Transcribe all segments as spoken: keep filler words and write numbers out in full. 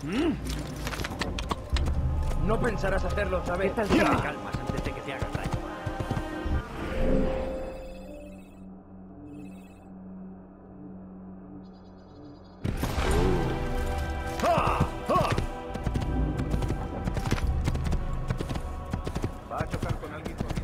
No pensarás hacerlo otra vez. ¿Qué tal si te calmas antes de que te hagas daño? Va a chocar con alguien corriendo.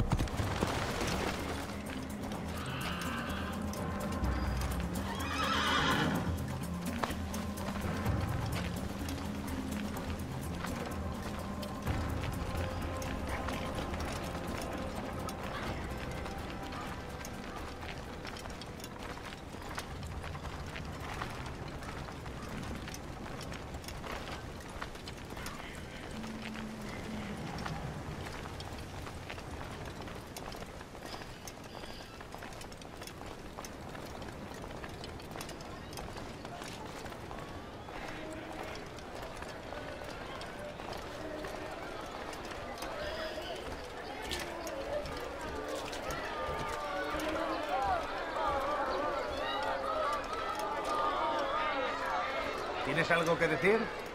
¿Tienes algo que decir?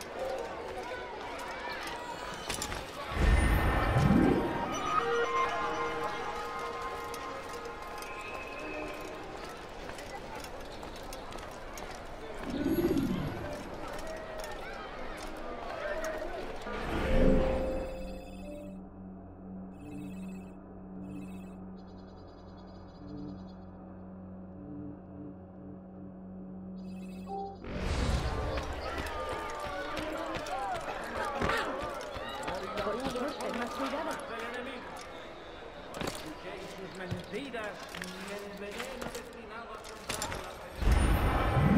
Mentiras y el veneno destinado a afrontar la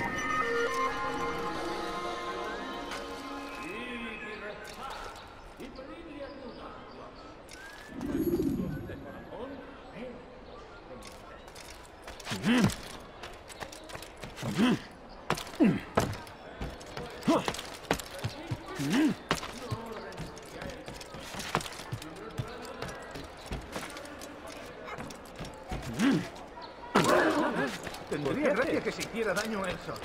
y rezar y pedirle ayuda. De corazón, ¿eh? Tendría gracia que se hiciera daño él solo.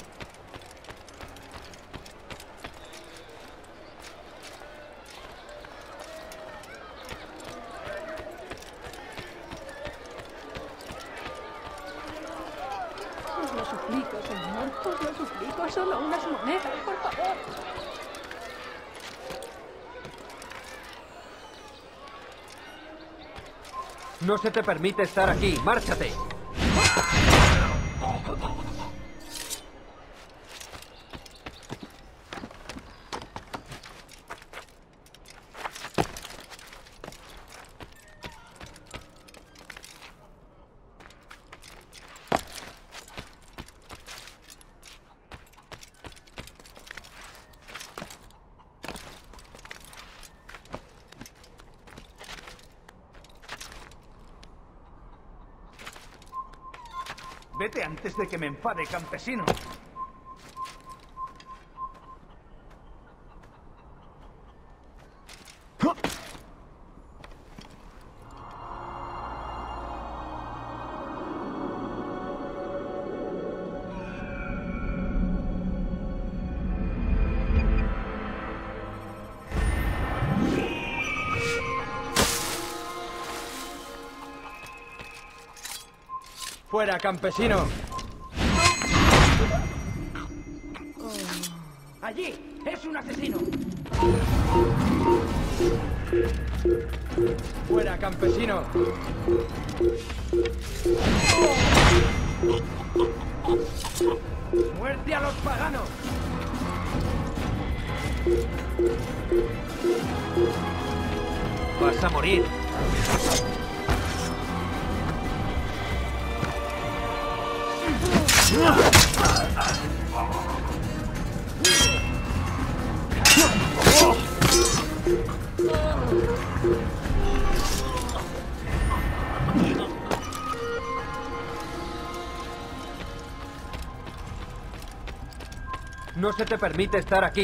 Os lo suplico, señor, os lo suplico, solo unas monedas, por favor. No se te permite estar aquí. ¡Márchate! Vete antes de que me enfade, campesino. ¡Fuera, campesino! ¡Allí! ¡Es un asesino! ¡Fuera, campesino! ¡Muerte a los paganos! ¡Vas a morir! No se te permite estar aquí.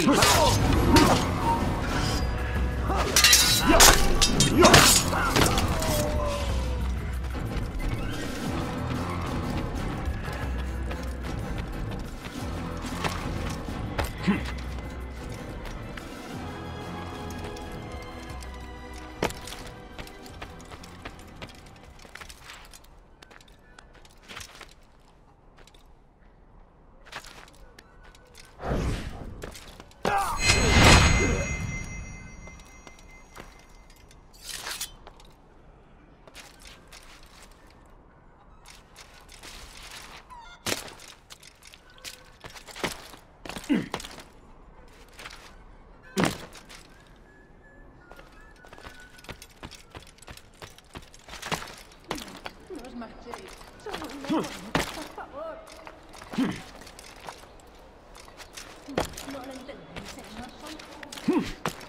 No lo entendéis, señor. Soy...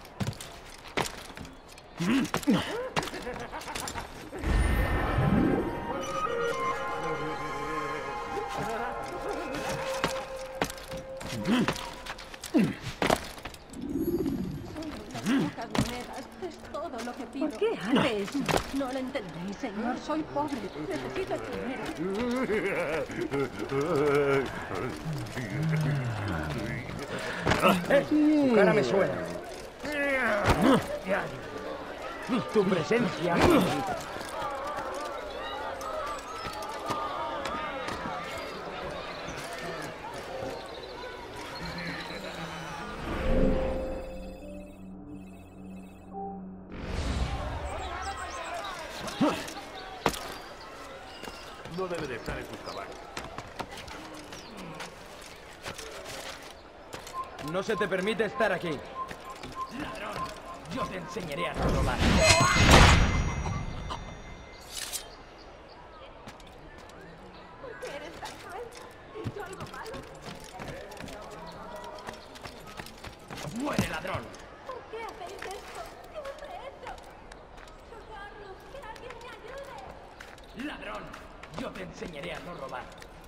Es todo lo que pido. ¿Por qué hace eso? No lo entendéis, señor. Soy pobre. Necesito el dinero. Tu cara me suena. Tu presencia. No debe de estar en sus caballos. No se te permite estar aquí. ¡Ladrón! Yo te enseñaré a no robar. ¿Por qué eres tan cruel? ¿He hecho algo malo? ¡Muere, ladrón! ¿Por qué hacéis esto? ¿Qué os he hecho? ¡Socorro! ¡Que alguien me ayude! ¡Ladrón! Yo te enseñaré a no robar.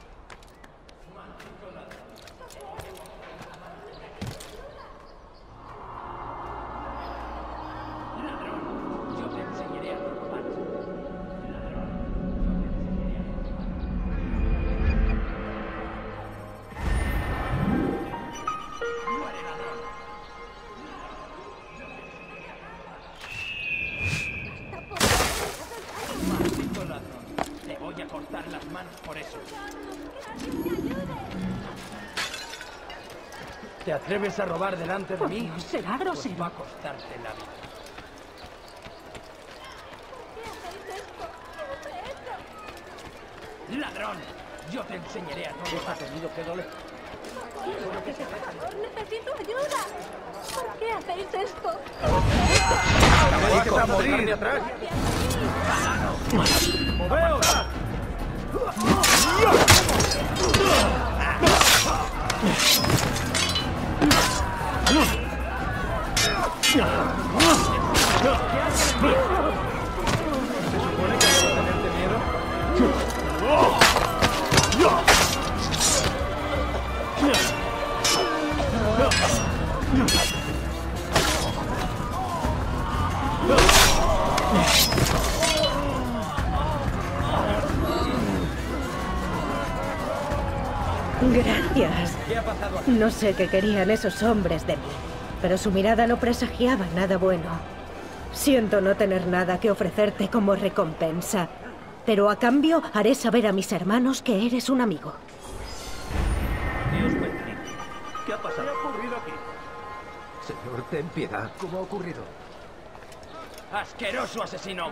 ¡Ladrón! Yo te enseñaré a no robar. ¡Ladrón! Yo te enseñaré a no robar. ¡Muere, ladrón! ¡Maldito ladrón! Te voy a cortar las manos por eso. ¿Te atreves a robar delante de Por mí? Dios, será Pues grosero. va a costarte la vida. ¿Qué hacéis esto? ¿Qué os he hecho? ¡Ladrón! Yo te enseñaré a no robar. Tenido que doler. ¡Necesito ayuda! ¿Por qué hacéis esto? ¡Vas a morir! Atrás. ¡Moveos! ¿Se supone que debo tenerte miedo? Gracias. ¿Qué ha pasado aquí? No sé qué querían esos hombres de mí, pero su mirada no presagiaba nada bueno. Siento no tener nada que ofrecerte como recompensa, pero a cambio haré saber a mis hermanos que eres un amigo. Dios bendito. ¿Qué ha pasado? ¿Qué ha ocurrido aquí? Señor, ten piedad. ¿Cómo ha ocurrido? ¡Asqueroso asesino!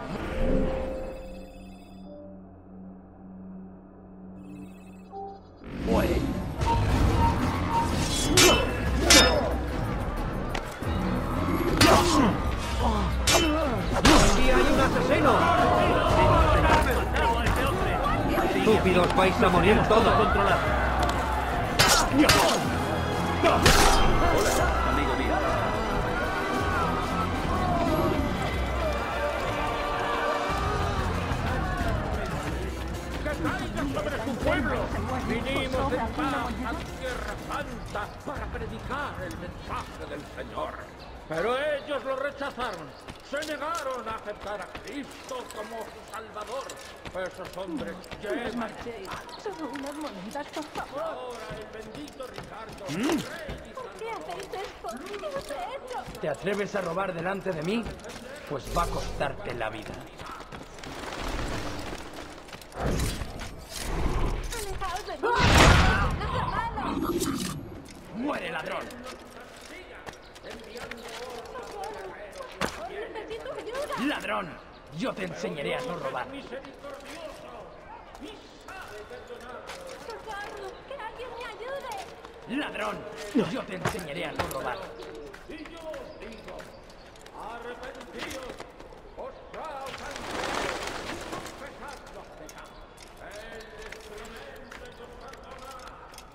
¡Muere! ¡Aquí hay un asesino! Estúpidos, vais a morir todos. Controlado. Amigo mío. ¡Que caiga sobre tu pueblo! Vinimos en paz a Tierra Santa para predicar el mensaje del Señor. Pero ellos lo rechazaron. Se negaron a aceptar a Cristo como su Salvador. Esos hombres No os llevan marchéis. Solo unas monedas, por favor. ahora el bendito Ricardo, rey ¿Por qué hacéis esto? ¿Qué os he hecho? ¿Te atreves a robar delante de mí? pues va a costarte la vida. ¡Alejaos de mí! ¡Es la mano! ¡Muere, ladrón! ¡Necesito ayuda! ¡Ladrón! Yo te enseñaré a no robar. ¡Socorro! ¡Que alguien me ayude! ¡Ladrón! Yo te enseñaré a no robar. Y yo os digo, arrepentíos, postraos ante Él y confesad los pecados. Él es clemente y os perdonará.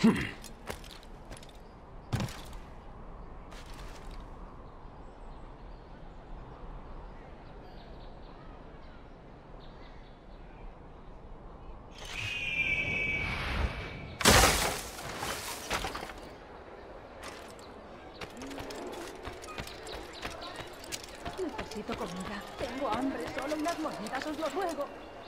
Necesito comida. Tengo hambre. Solo unas monedas, os lo ruego.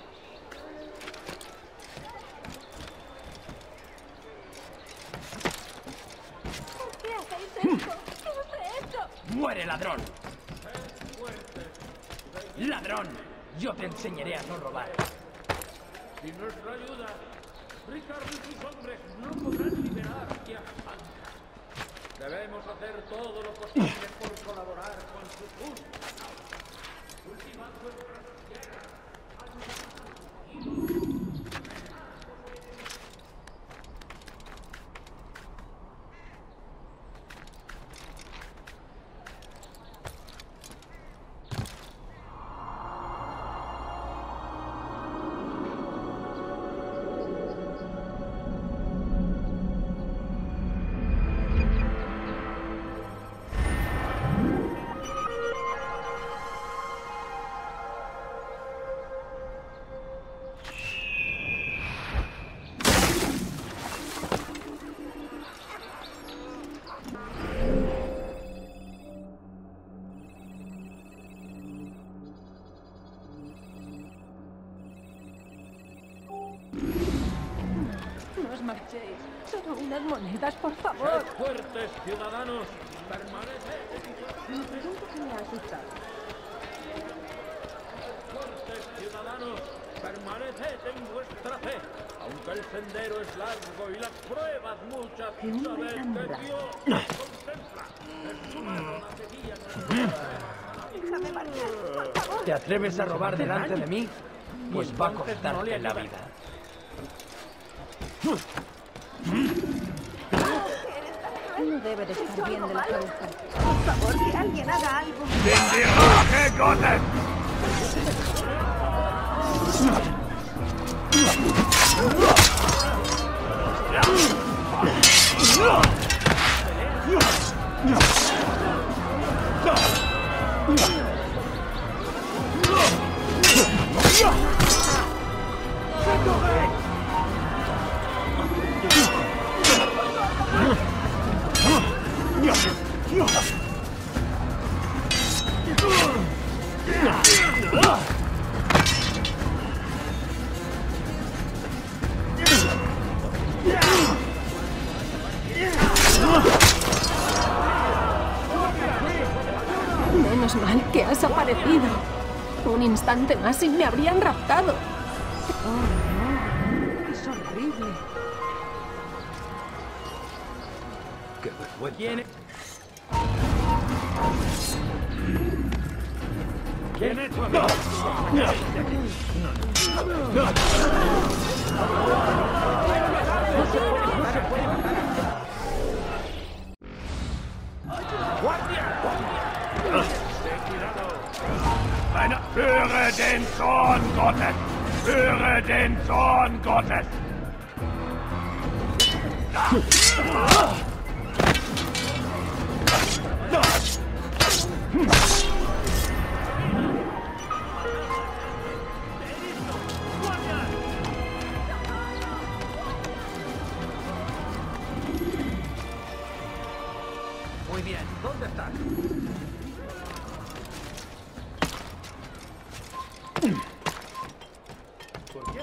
¿Por qué hacéis esto? ¿Qué os he hecho? ¡Muere, ladrón! ¡Ladrón! Yo te enseñaré a no robar. Sin nuestra ayuda, Ricardo y sus hombres no podrán liberar a Hanta. Debemos hacer todo lo posible por colaborar con su culto. Ultimando nuestras tierras. No os marchéis. Solo unas monedas, por favor. Sed fuertes, ciudadanos. Permaneced. Me pregunto si me ha asustado. Fuertes, ciudadanos. Permaneced en vuestra fe. Aunque el sendero es largo y las pruebas muchas, sabed que Dios nos contempla. Es su mano la que guía nuestra fe. Déjame marchar, por favor. ¿Te atreves a robar delante de mí? Pues va a costarte la vida. No debe de estar bien de la cabeza. Por favor, que alguien haga algo. Menos mal que has aparecido. Un instante más y me habrían raptado. Oh, no. Es horrible. ¡Qué vergüenza! ¿Quién es? ¿Quién es tu amigo? Eine höre den Zorn Gottes! Höre den Zorn Gottes! Muy bien, ¿dónde estás? ¿Por qué?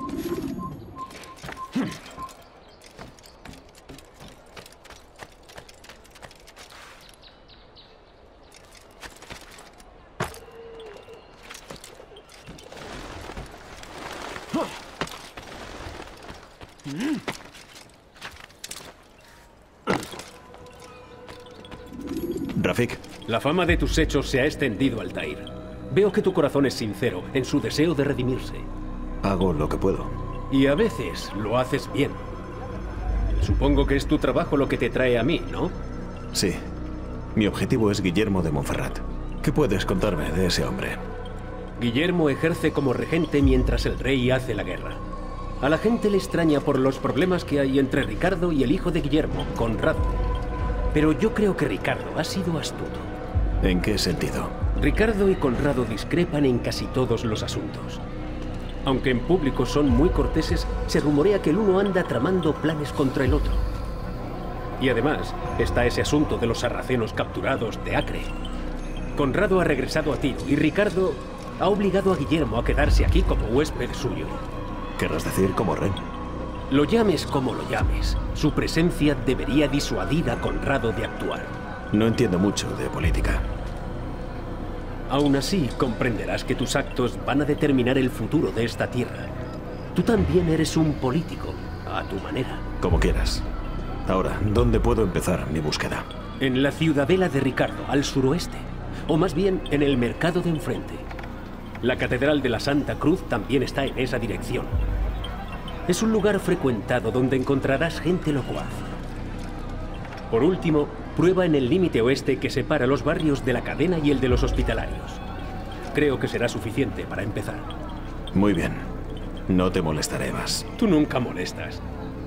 Rafik. La fama de tus hechos se ha extendido, Altair. Veo que tu corazón es sincero en su deseo de redimirse. Hago lo que puedo. Y a veces lo haces bien. Supongo que es tu trabajo lo que te trae a mí, ¿no? Sí. Mi objetivo es Guillermo de Montferrat. ¿Qué puedes contarme de ese hombre? Guillermo ejerce como regente mientras el rey hace la guerra. A la gente le extraña por los problemas que hay entre Ricardo y el hijo de Guillermo, Conrado. Pero yo creo que Ricardo ha sido astuto. ¿En qué sentido? Ricardo y Conrado discrepan en casi todos los asuntos. Aunque en público son muy corteses, se rumorea que el uno anda tramando planes contra el otro. Y además, está ese asunto de los sarracenos capturados de Acre. Conrado ha regresado a Tiro y Ricardo ha obligado a Guillermo a quedarse aquí como huésped suyo. ¿Querrás decir como Ren? Lo llames como lo llames, su presencia debería disuadir a Conrado de actuar. No entiendo mucho de política. Aún así, comprenderás que tus actos van a determinar el futuro de esta tierra. Tú también eres un político, a tu manera. Como quieras. Ahora, ¿dónde puedo empezar mi búsqueda? En la ciudadela de Ricardo, al suroeste. O más bien, en el mercado de enfrente. La Catedral de la Santa Cruz también está en esa dirección. Es un lugar frecuentado donde encontrarás gente locuaz. Por último, prueba en el límite oeste que separa los barrios de la Cadena y el de los Hospitalarios. Creo que será suficiente para empezar. Muy bien. No te molestaré más. Tú nunca molestas.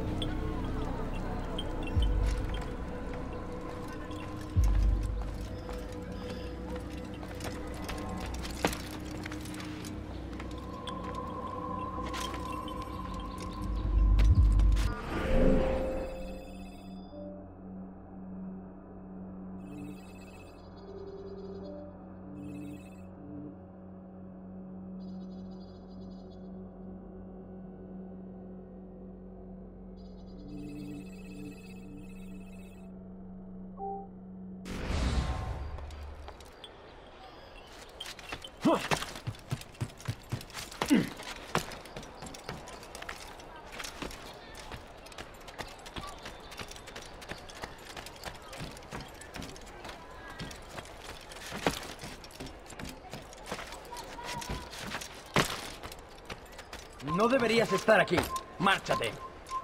No deberías estar aquí. Márchate.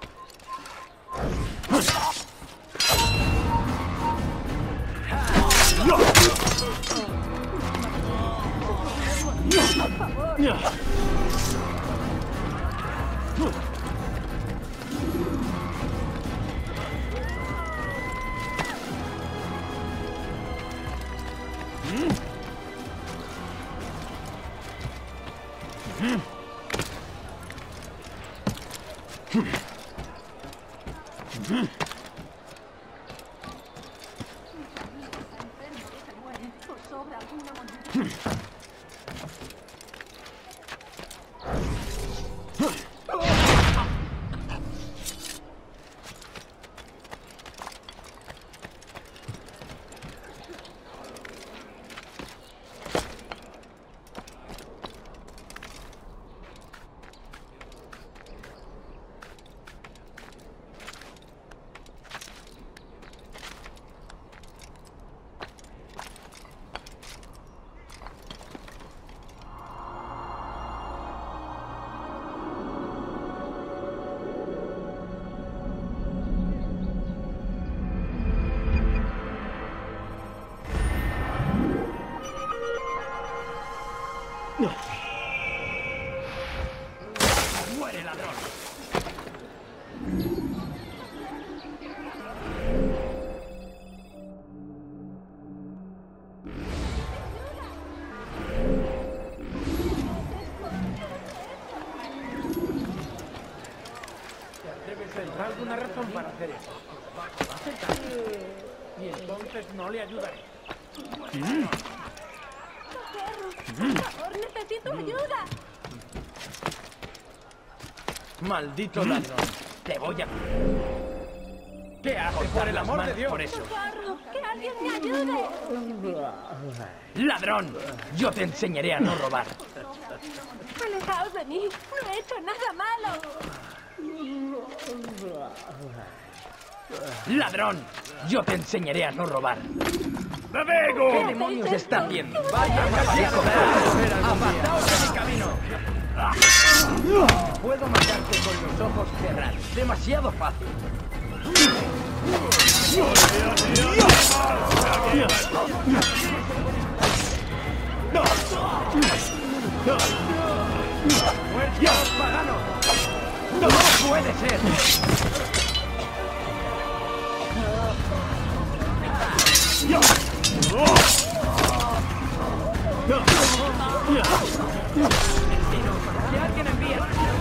¡Muere, ladrón! Debe ser alguna razón para hacer eso. Y entonces no le ayudaré. Por favor, necesito ayuda. Maldito ladrón. Te voy a... ¿Qué hace, por el amor de Dios? Por eso. Socorro, que alguien me ayude. ¡Ladrón! Yo te enseñaré a no robar. Alejaos de mí. No he hecho nada malo. ¡Ladrón! Yo te enseñaré a no robar. ¡Bebego! ¿Qué demonios están viendo? ¡Vaya, vaya, vaya! ¡Apartaos de mi camino! Puedo matarte con los ojos cerrados. Demasiado fácil. ¡Muerte a los paganos! ¡No puede ser! ¡Que alguien envíe!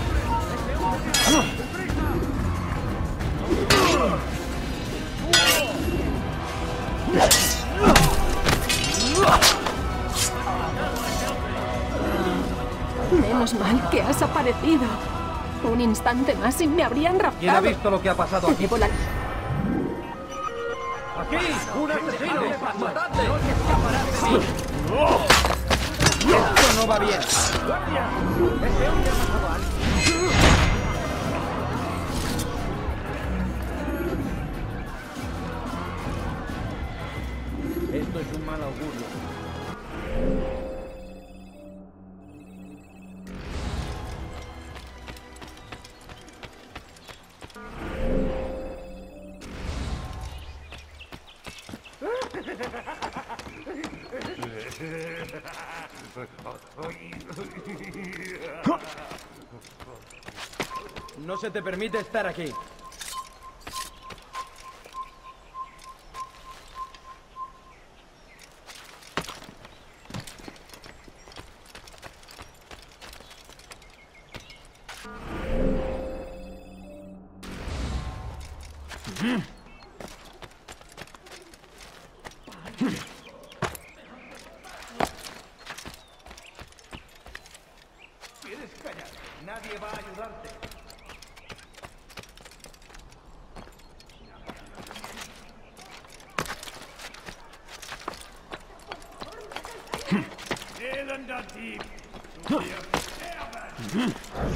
Menos mal que has aparecido. Un instante más y me habrían raptado. ¿Quién ha visto lo que ha pasado aquí? Llevo la... ¡Aquí! ¡Un asesino! ¡Matadle! ¡No te escaparás de mí! ¡Esto no va bien! ¡Guardia! ¡Ese hombre ha matado a alguien! Esto es un mal augurio. No se te permite estar aquí. ¿Quieres callar? Nadie va a ayudarte. Elender Dieb! Du wirst sterben!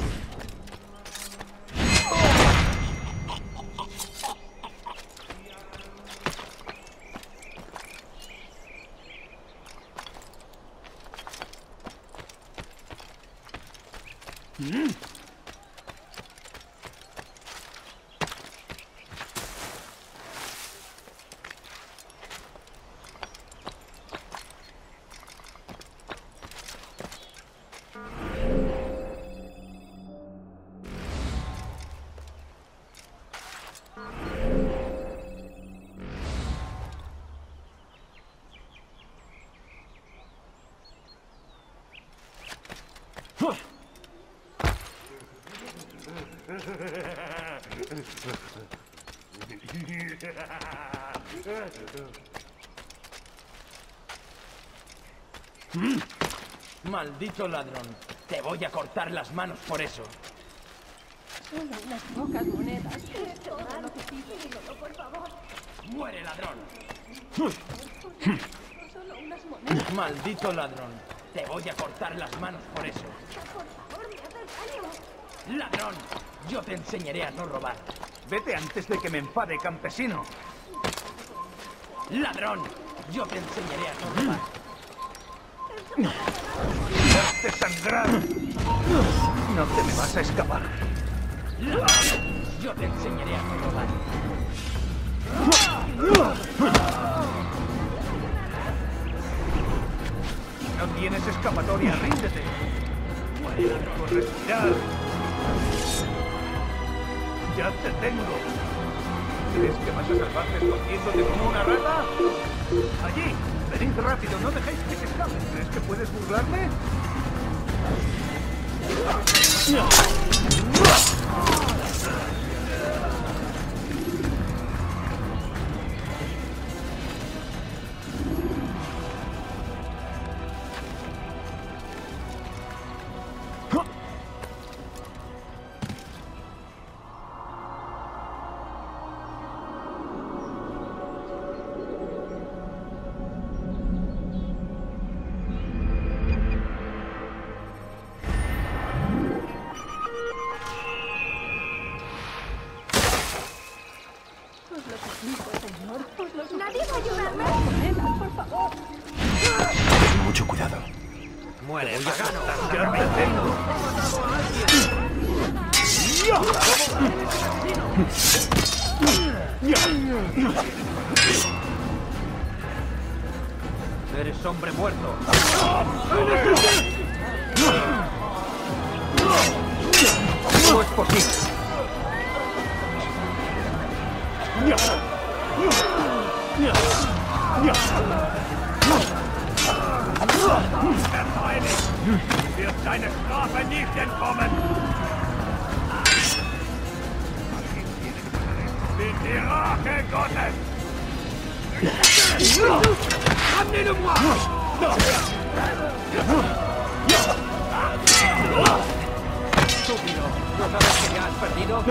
Maldito ladrón. Te voy a cortar las manos por eso. Solo unas pocas monedas. Es todo lo que pido, por favor. ¡Muere, ladrón! Solo unas monedas. Maldito ladrón. Te voy a cortar las manos por eso. Por favor, me haces daño. ¡Ladrón! Yo te enseñaré a no robar. Vete antes de que me enfade, campesino. ¡Ladrón! Yo te enseñaré a no robar. ¡Hazte sangrar! No te me vas a escapar. ¡Ladrón! Yo te enseñaré a no robar. No tienes escapatoria, ríndete. Muere, ladrón. Por respirar. Ya te tengo. ¿Crees que vas a salvarme escondiéndote como una rata? Allí. Venid rápido, no dejéis que se escape. ¿Crees que puedes burlarme? Nadie va a ayudarme. Monedas, por favor. Ten mucho cuidado. Muere, pagano. ¡Ya te tengo! Eres hombre muerto. ¿Cómo es posible? Wird deine Strafe nicht entkommen! Mit die Rache Gottes! Amenez-le-moi! Estúpido, ¿no sabes que ya has perdido?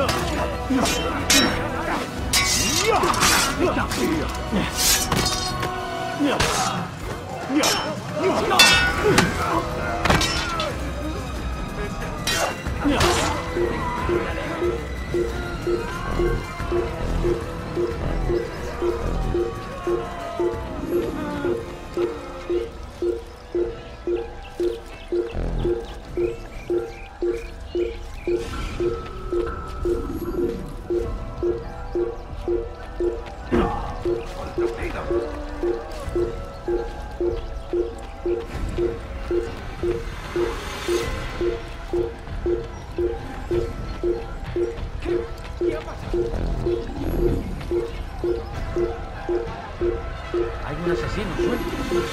Hay un asesino suelto.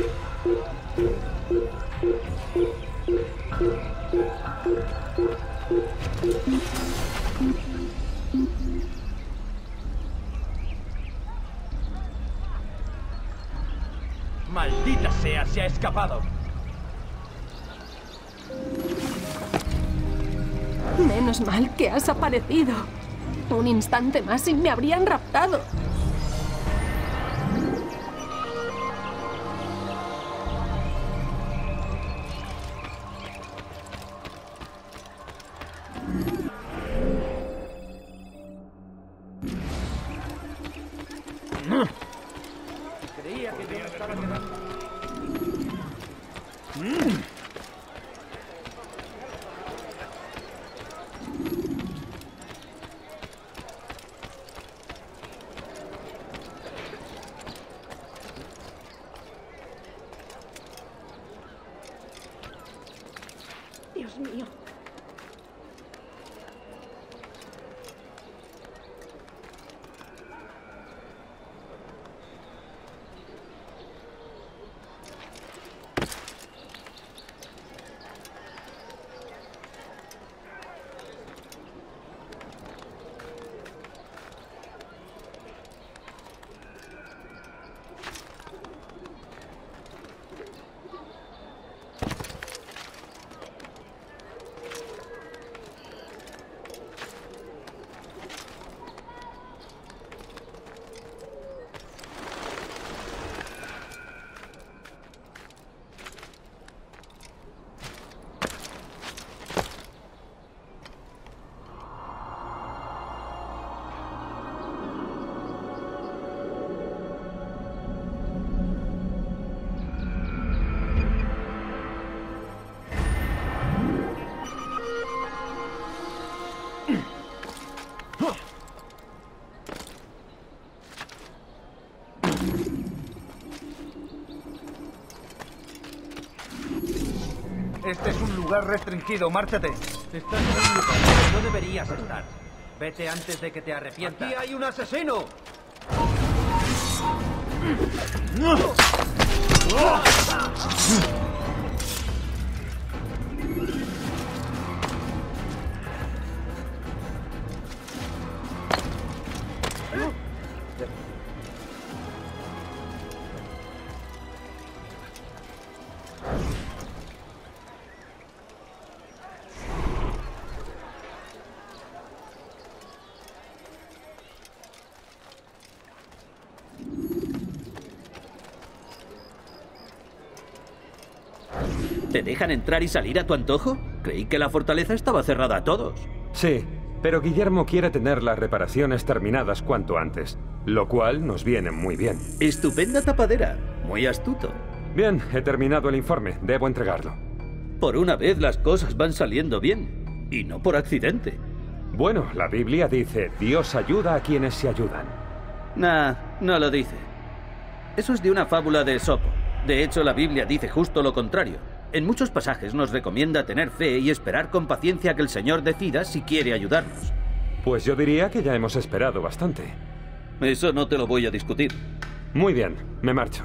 ¡Maldita sea! ¡Se ha escapado! Menos mal que has aparecido. Un instante más y me habrían raptado. Creía que yo me estaba quedando. Dios mío. Este es un lugar restringido, márchate. Estás en un lugar donde no deberías estar. Vete antes de que te arrepientas. ¡Aquí hay un asesino! ¿Te dejan entrar y salir a tu antojo? Creí que la fortaleza estaba cerrada a todos. Sí, pero Guillermo quiere tener las reparaciones terminadas cuanto antes, lo cual nos viene muy bien. Estupenda tapadera. Muy astuto. Bien, he terminado el informe. Debo entregarlo. Por una vez las cosas van saliendo bien. Y no por accidente. Bueno, la Biblia dice, Dios ayuda a quienes se ayudan. Nah, no lo dice. Eso es de una fábula de Esopo. De hecho, la Biblia dice justo lo contrario. En muchos pasajes nos recomienda tener fe y esperar con paciencia que el Señor decida si quiere ayudarnos. Pues yo diría que ya hemos esperado bastante. Eso no te lo voy a discutir. Muy bien, me marcho.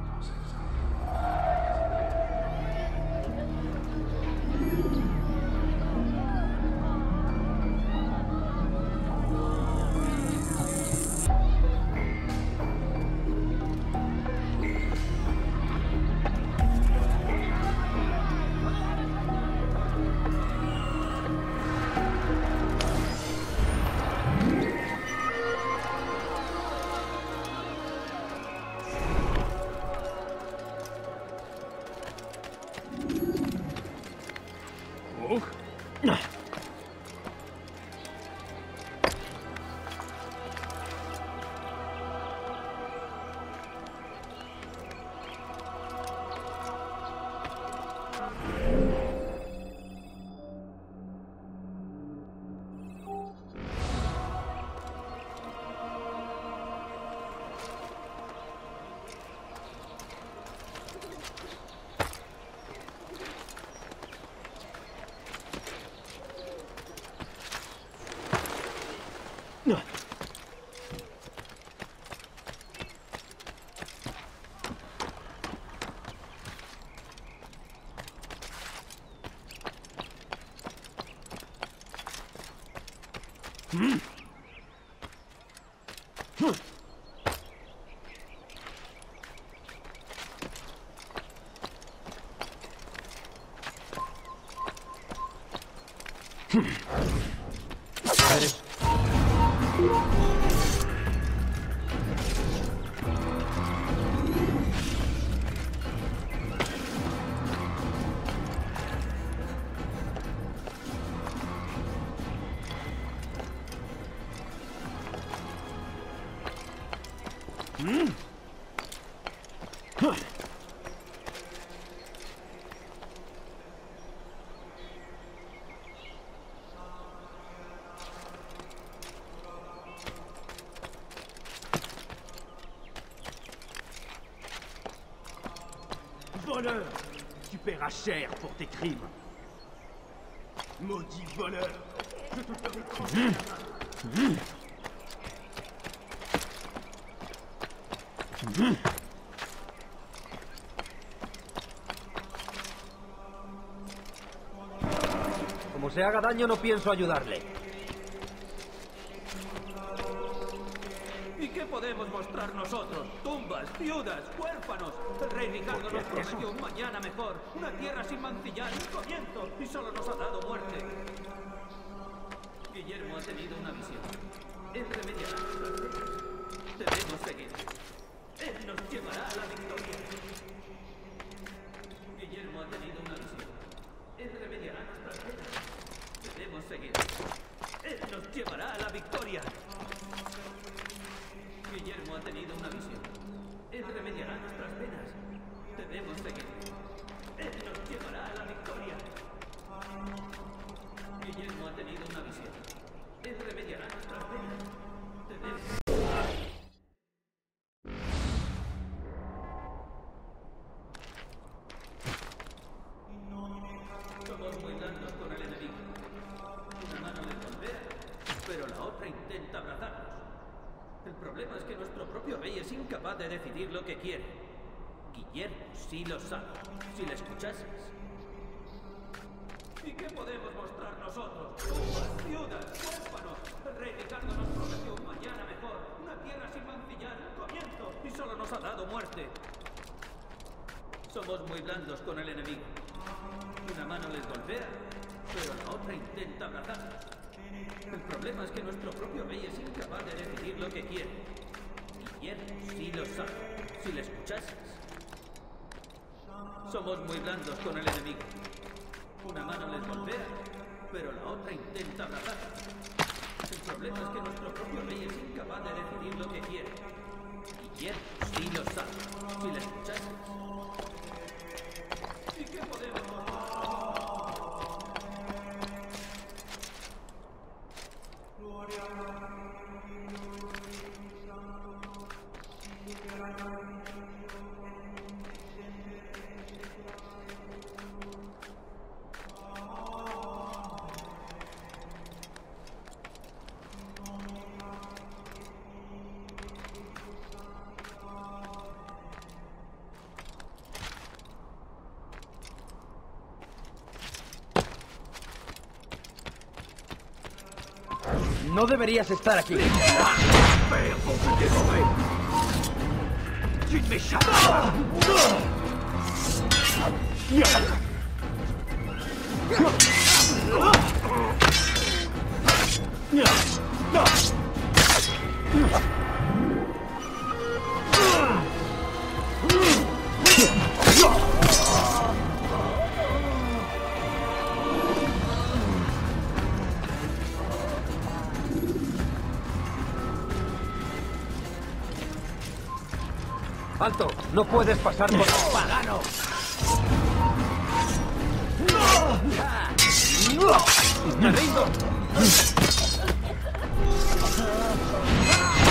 Voleur! Tu paieras cher pour tes crimes. Maudit voleur! Je te ferai crever la main. Como se haga daño, no pienso ayudarle. ¿Y qué podemos mostrar nosotros? Tumbas, viudas, huérfanos. El rey Ricardo nos prometió un mañana mejor, una tierra sin mancillar, un comienzo, y solo nos ha dado muerte. Guillermo ha tenido una visión. Él remediará nuestras penas. Debemos seguir. Él nos llevará a la victoria. Guillermo ha tenido una visión. Él remediará nuestras penas. Debemos seguir. Él nos llevará a la victoria. Guillermo ha tenido una visión. Él remediará nuestras penas. Debemos seguir. Él nos llevará a la victoria. Guillermo ha tenido una visión. Él remediará nuestras penas. Debemos... Somos muy blandos con el enemigo. Una mano le golpea, pero la otra intenta abrazarnos. El problema es que nuestro propio rey es incapaz de decidir lo que quiere. Guillermo sí lo sabe, si le escuchases. ¿Y qué podemos mostrar nosotros? Tumbas, viudas, huérfanos. El rey Ricardo nos prometió un mañana mejor, una tierra sin mancillar, un comienzo, y solo nos ha dado muerte. Somos muy blandos con el enemigo. Una mano les golpea, pero la otra intenta abrazarnos. El problema es que nuestro propio rey es incapaz de decidir lo que quiere. Guillermo sí lo sabe, si le escuchases. Somos muy blandos con el enemigo. Una mano les golpea, pero la otra intenta abrazarnos. El problema es que nuestro propio rey es incapaz de decidir lo que quiere. Guillermo sí lo sabe, si le escuchases. ¿Y qué podemos hacer? No deberías estar aquí. ¡Alto! ¡No puedes pasar por... ¡Pagano! ¡Me rindo!